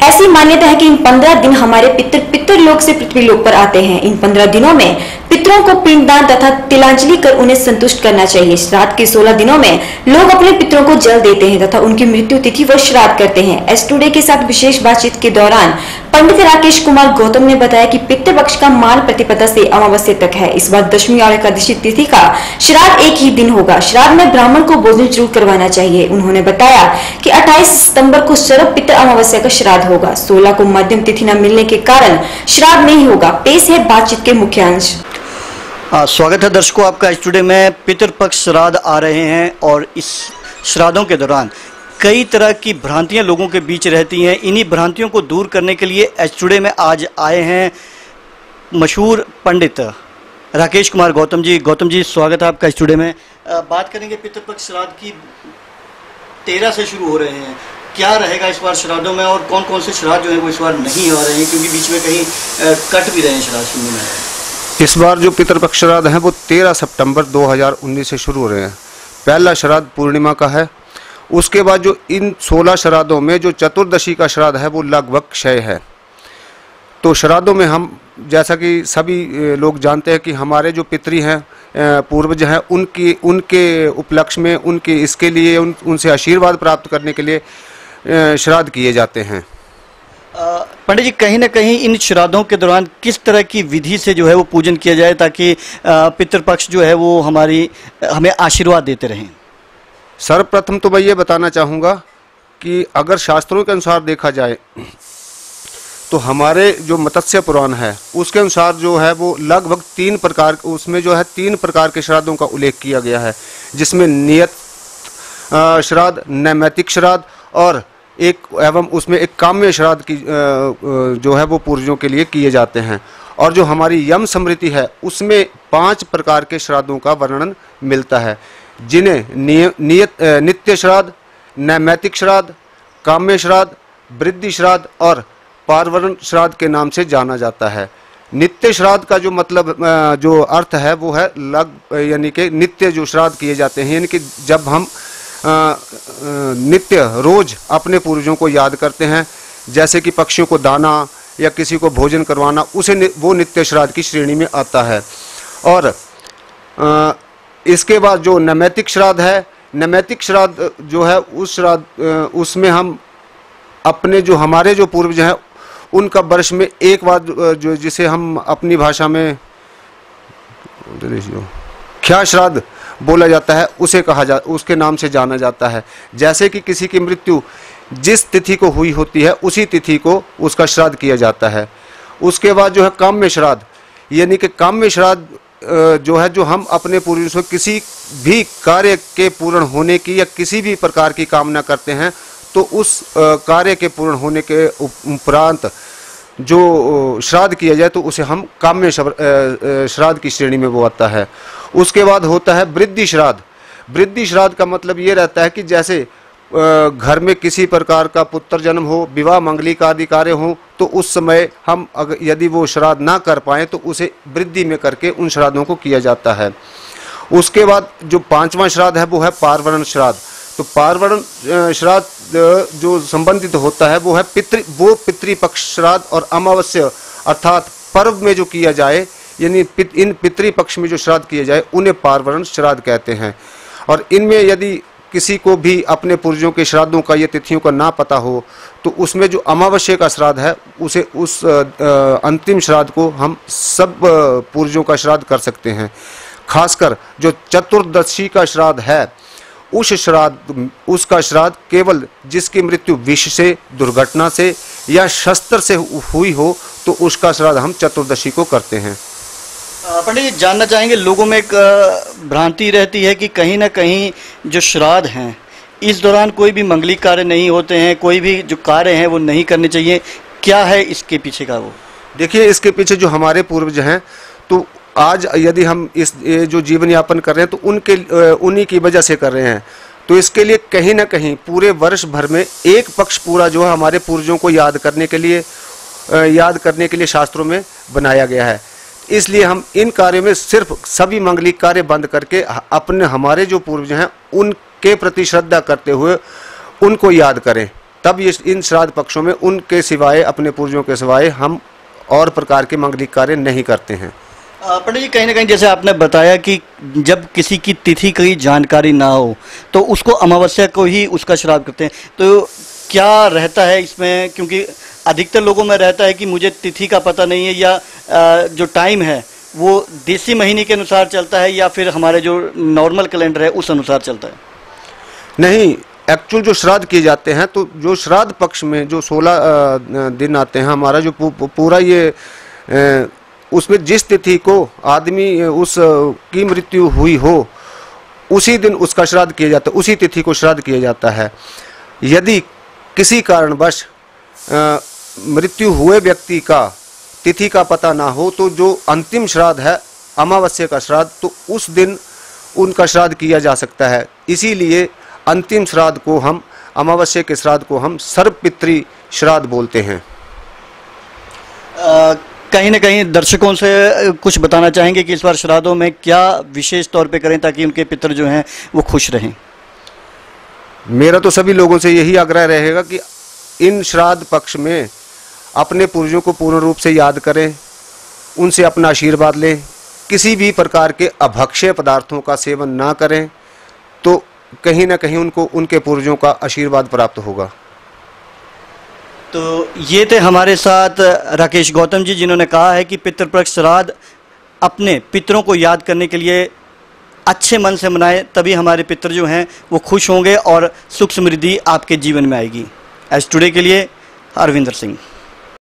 ऐसी मान्यता है कि इन 15 दिन हमारे पितृ लोक से पृथ्वी लोक पर आते हैं। इन 15 दिनों में पितरों को पिंडदान तथा तिलांजलि कर उन्हें संतुष्ट करना चाहिए। श्राद्ध के 16 दिनों में लोग अपने पितरों को जल देते हैं तथा उनकी मृत्यु तिथि व श्राद्ध करते हैं। एस टुडे के साथ विशेष बातचीत के दौरान पंडित राकेश कुमार गौतम ने बताया कि पितृपक्ष का मान प्रतिपदा से अमावस्या तक है। इस बार दशमी और एकादशी तिथि का श्राद्ध एक ही दिन होगा। श्राद्ध में ब्राह्मण को भोजन जरूर करवाना चाहिए। उन्होंने बताया कि 28 सितंबर को शरद पितृ अमावस्या का श्राद्ध होगा। 16 को मध्यम तिथि न मिलने के कारण श्राद्ध नहीं होगा। पेश है बातचीत के मुख्य अंश। स्वागत है दर्शकों आपका एच टुडे में। पितृपक्ष श्राद्ध आ रहे हैं और इस श्राद्धों के दौरान कई तरह की भ्रांतियां लोगों के बीच रहती हैं। इन्हीं भ्रांतियों को दूर करने के लिए एच टुडे में आज आए हैं मशहूर पंडित राकेश कुमार गौतम जी। गौतम जी, स्वागत है आपका एच टुडे में। बात करेंगे पितृपक्ष श्राद्ध की। 13 से शुरू हो रहे हैं, क्या रहेगा इस बार श्राद्धों में और कौन कौन से श्राद्ध जो है वो इस बार नहीं हो रहे हैं, क्योंकि बीच में कहीं कट भी रहे हैं श्राद्ध सुनने में। इस बार जो पितृपक्ष श्राद्ध हैं वो 13 सितंबर 2019 से शुरू हो रहे हैं। पहला श्राद्ध पूर्णिमा का है। उसके बाद जो इन 16 श्राद्धों में जो चतुर्दशी का श्राद्ध है वो लगभग क्षय है। तो श्राद्धों में हम, जैसा कि सभी लोग जानते हैं कि हमारे जो पितृ हैं, पूर्वज हैं, उनके उपलक्ष्य में, उनके इसके लिए उनसे आशीर्वाद प्राप्त करने के लिए श्राद्ध किए जाते हैं। पंडित जी, कहीं ना कहीं इन श्राद्धों के दौरान किस तरह की विधि से जो है वो पूजन किया जाए ताकि पितृपक्ष जो है वो हमें आशीर्वाद देते रहें? सर्वप्रथम तो मैं ये बताना चाहूँगा कि अगर शास्त्रों के अनुसार देखा जाए तो हमारे जो मत्स्य पुराण है उसके अनुसार जो है वो लगभग 3 प्रकार, उसमें जो है 3 प्रकार के श्राद्धों का उल्लेख किया गया है, जिसमें नियत श्राद्ध, नैमित्तिक श्राद्ध और उसमें एक काम्य श्राद्ध की जो है वो पूर्वजों के लिए किए जाते हैं। और जो हमारी यम स्मृति है उसमें 5 प्रकार के श्राद्धों का वर्णन मिलता है, जिन्हें नित्य श्राद्ध, नैमित्तिक श्राद्ध, काम्य श्राद्ध, वृद्धि श्राद्ध और पारवरण श्राद्ध के नाम से जाना जाता है। नित्य श्राद्ध का जो मतलब, जो अर्थ है वो है यानी कि नित्य जो श्राद्ध किए जाते हैं, यानी कि जब हम नित्य रोज अपने पूर्वजों को याद करते हैं, जैसे कि पक्षियों को दाना या किसी को भोजन करवाना, वो नित्य श्राद्ध की श्रेणी में आता है। और इसके बाद जो नैमित्तिक श्राद्ध है, नैमित्तिक श्राद्ध जो है उसमें हम अपने जो हमारे जो पूर्वज हैं उनका वर्ष में एक बार, जो जिसे हम अपनी भाषा में ख्या श्राद्ध बोला जाता है, उसके नाम से जाना जाता है। जैसे कि किसी की मृत्यु जिस तिथि को हुई होती है उसी तिथि को उसका श्राद्ध किया जाता है। उसके बाद जो है काम्य श्राद्ध, यानी कि काम्य श्राद्ध जो है, जो हम अपने पूर्वजों से किसी भी कार्य के पूर्ण होने की या किसी भी प्रकार की कामना करते हैं तो उस कार्य के पूर्ण होने के उपरांत जो श्राद्ध किया जाए तो उसे हम काम्य श्राद्ध की श्रेणी में वो आता है। उसके बाद होता है वृद्धि श्राद्ध। वृद्धि श्राद्ध का मतलब ये रहता है कि जैसे घर में किसी प्रकार का पुत्र जन्म हो, विवाह मंगलिक आदि कार्य हो, तो उस समय हम यदि वो श्राद्ध ना कर पाए तो उसे वृद्धि में करके उन श्राद्धों को किया जाता है। उसके बाद जो 5वां श्राद्ध है वो है पारवरण श्राद्ध। तो पारवरण श्राद्ध जो संबंधित होता है वो है पितृपक्ष श्राद्ध और अमावस्या अर्थात पर्व में जो किया जाए, यानी इन पितृपक्ष में जो श्राद्ध किए जाए उन्हें पारवरण श्राद्ध कहते हैं। और इनमें यदि किसी को भी अपने पूर्वजों के श्राद्धों का या तिथियों का ना पता हो तो उसमें जो अमावस्या का श्राद्ध है उस अंतिम श्राद्ध को हम सब पूर्वजों का श्राद्ध कर सकते हैं। खासकर जो चतुर्दशी का श्राद्ध है उसका श्राद्ध केवल जिसकी मृत्यु विष से, दुर्घटना से या शस्त्र से हुई हो तो उसका श्राद्ध हम चतुर्दशी को करते हैं। पंडित जी, जानना चाहेंगे, लोगों में एक भ्रांति रहती है कि कहीं ना कहीं जो श्राद्ध हैं इस दौरान कोई भी मंगलिक कार्य नहीं होते हैं, कोई भी जो कार्य हैं वो नहीं करने चाहिए। क्या है इसके पीछे का? वो देखिए, इसके पीछे जो हमारे पूर्वज हैं, तो आज यदि हम ये जो जीवन यापन कर रहे हैं तो उन्हीं की वजह से कर रहे हैं। तो इसके लिए कहीं ना कहीं पूरे वर्ष भर में एक पक्ष पूरा जो है हमारे पूर्वजों को याद करने के लिए शास्त्रों में बनाया गया है। इसलिए हम इन कार्यों में सिर्फ सभी मांगलिक कार्य बंद करके हमारे जो पूर्वज हैं उनके प्रति श्रद्धा करते हुए उनको याद करें, तब ये इन श्राद्ध पक्षों में उनके सिवाय, अपने पूर्वजों के सिवाय हम और प्रकार के मांगलिक कार्य नहीं करते हैं। पंडित जी, कहीं ना कहीं जैसे आपने बताया कि जब किसी की तिथि की जानकारी ना हो तो उसको अमावस्या को ही उसका श्राद्ध करते हैं, तो क्या रहता है इसमें? क्योंकि अधिकतर लोगों में रहता है कि मुझे तिथि का पता नहीं है, या जो टाइम है वो देसी महीने के अनुसार चलता है या फिर हमारे जो नॉर्मल कैलेंडर है उस अनुसार चलता है। नहीं, एक्चुअल जो श्राद्ध किए जाते हैं, तो जो श्राद्ध पक्ष में जो 16 दिन आते हैं, हमारा जो पूरा ये उसमें जिस तिथि को आदमी उस की मृत्यु हुई हो उसी दिन उसका श्राद्ध किया जाता है, उसी तिथि को श्राद्ध किया जाता है। यदि किसी कारणवश मृत्यु हुए व्यक्ति का तिथि का पता ना हो तो जो अंतिम श्राद्ध है अमावस्या का श्राद्ध, तो उस दिन उनका श्राद्ध किया जा सकता है। इसीलिए अंतिम श्राद्ध को हम, अमावस्या के श्राद्ध को हम सर्वपितृ श्राद्ध बोलते हैं। कहीं ना कहीं दर्शकों से कुछ बताना चाहेंगे कि इस बार श्राद्धों में क्या विशेष तौर पे करें ताकि उनके पितर जो हैं वो खुश रहें? मेरा तो सभी लोगों से यही आग्रह रहेगा कि इन श्राद्ध पक्ष में अपने पूर्वजों को पूर्ण रूप से याद करें, उनसे अपना आशीर्वाद लें, किसी भी प्रकार के अभक्ष्य पदार्थों का सेवन ना करें, तो कहीं ना कहीं उनको उनके पूर्वजों का आशीर्वाद प्राप्त होगा। तो ये थे हमारे साथ राकेश गौतम जी, जिन्होंने कहा है कि पितृपक्ष श्राद्ध अपने पितरों को याद करने के लिए अच्छे मन से मनाएं, तभी हमारे पितर जो हैं वो खुश होंगे और सुख समृद्धि आपके जीवन में आएगी। एस टुडे के लिए अरविंदर सिंह।